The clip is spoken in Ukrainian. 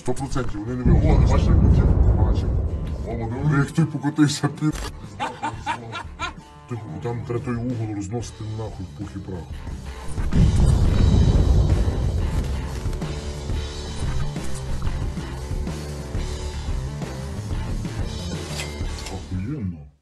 100%, вони не вигодні. О, бачиш, як крутив? Бачив. О, диви, як той покотився під. Там треба той угол розносити нахуй в пух і прах. Охуєнно.